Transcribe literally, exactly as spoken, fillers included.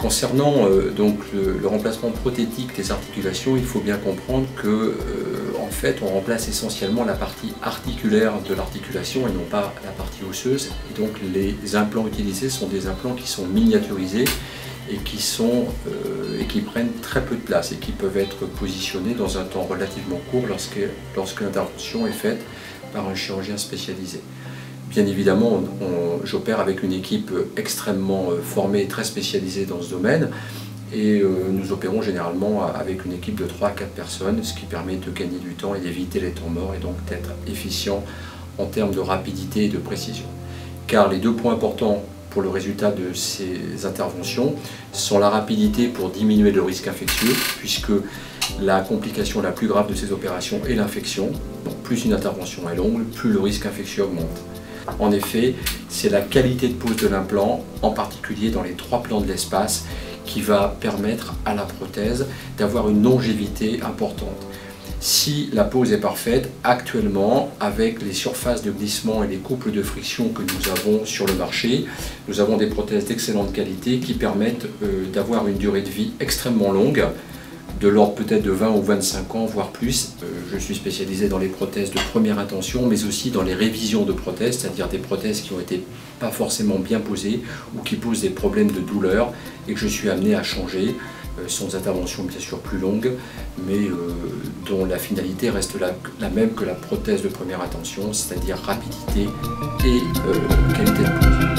Concernant euh, donc le, le remplacement prothétique des articulations, il faut bien comprendre que euh, en fait on remplace essentiellement la partie articulaire de l'articulation et non pas la partie osseuse. Et donc les implants utilisés sont des implants qui sont miniaturisés et qui, sont, euh, et qui prennent très peu de place et qui peuvent être positionnés dans un temps relativement court lorsque, lorsque l'intervention est faite par un chirurgien spécialisé. Bien évidemment, j'opère avec une équipe extrêmement formée et très spécialisée dans ce domaine et euh, nous opérons généralement avec une équipe de trois à quatre personnes, ce qui permet de gagner du temps et d'éviter les temps morts et donc d'être efficient en termes de rapidité et de précision. Car les deux points importants pour le résultat de ces interventions sont la rapidité pour diminuer le risque infectieux, puisque la complication la plus grave de ces opérations est l'infection. Donc plus une intervention est longue, plus le risque infectieux augmente. En effet, c'est la qualité de pose de l'implant, en particulier dans les trois plans de l'espace, qui va permettre à la prothèse d'avoir une longévité importante. Si la pose est parfaite, actuellement, avec les surfaces de glissement et les couples de friction que nous avons sur le marché, nous avons des prothèses d'excellente qualité qui permettent euh, d'avoir une durée de vie extrêmement longue, de l'ordre peut-être de vingt ou vingt-cinq ans, voire plus. Euh, je suis spécialisé dans les prothèses de première intention, mais aussi dans les révisions de prothèses, c'est-à-dire des prothèses qui ont été pas forcément bien posées ou qui posent des problèmes de douleur et que je suis amené à changer. Euh, sans intervention bien sûr plus longue, mais euh, dont la finalité reste la, la même que la prothèse de première intention, c'est-à-dire rapidité et euh, qualité de pose.